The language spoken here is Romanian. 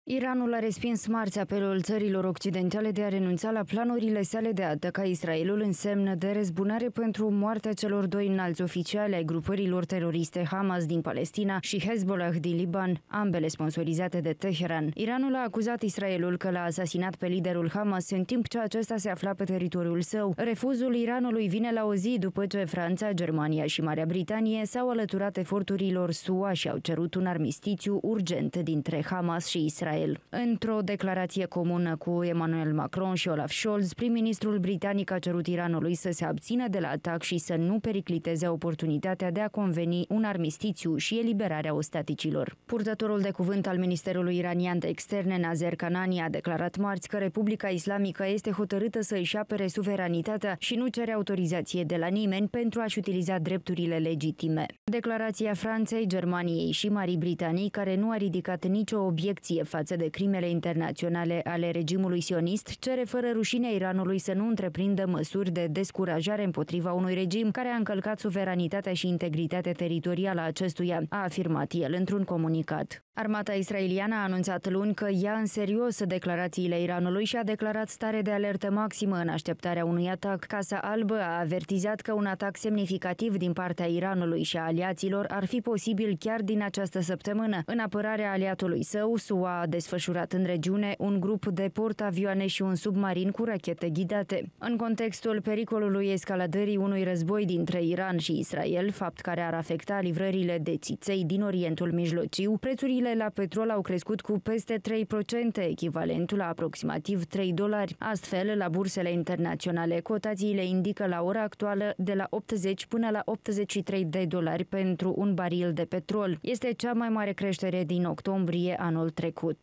Iranul a respins marți apelul țărilor occidentale de a renunța la planurile sale de a ataca Israelul în semn de răzbunare pentru moartea celor doi înalți oficiali ai grupărilor teroriste Hamas din Palestina și Hezbollah din Liban, ambele sponsorizate de Teheran. Iranul a acuzat Israelul că l-a asasinat pe liderul Hamas în timp ce acesta se afla pe teritoriul său. Refuzul Iranului vine la o zi după ce Franța, Germania și Marea Britanie s-au alăturat eforturilor SUA și au cerut un armistițiu urgent dintre Hamas și Israel. Într-o declarație comună cu Emmanuel Macron și Olaf Scholz, prim-ministrul britanic a cerut Iranului să se abțină de la atac și să nu pericliteze oportunitatea de a conveni un armistițiu și eliberarea ostaticilor. Purtătorul de cuvânt al Ministerului Iranian de Externe, Nazer Kanani, a declarat marți că Republica Islamică este hotărâtă să își apere suveranitatea și nu cere autorizație de la nimeni pentru a-și utiliza drepturile legitime. Declarația Franței, Germaniei și Marii Britanii, care nu a ridicat nicio obiecție față de crimele internaționale ale regimului sionist, cere fără rușine Iranului să nu întreprindă măsuri de descurajare împotriva unui regim care a încălcat suveranitatea și integritatea teritorială a acestuia, a afirmat el într-un comunicat. Armata israeliană a anunțat luni că ia în serios declarațiile Iranului și a declarat stare de alertă maximă în așteptarea unui atac. Casa Albă a avertizat că un atac semnificativ din partea Iranului și a aliaților ar fi posibil chiar din această săptămână. În apărarea aliatului său, SUA a desfășurat în regiune un grup de portavioane și un submarin cu rachete ghidate. În contextul pericolului escaladării unui război dintre Iran și Israel, fapt care ar afecta livrările de țiței din Orientul Mijlociu, prețurile la petrol au crescut cu peste 3%, echivalentul la aproximativ $3. Astfel, la bursele internaționale, cotațiile indică la ora actuală de la 80 până la $83 pentru un baril de petrol. Este cea mai mare creștere din octombrie anul trecut.